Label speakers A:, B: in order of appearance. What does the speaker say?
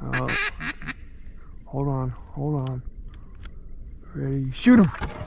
A: Oh. Hold on, hold on. Ready, shoot him!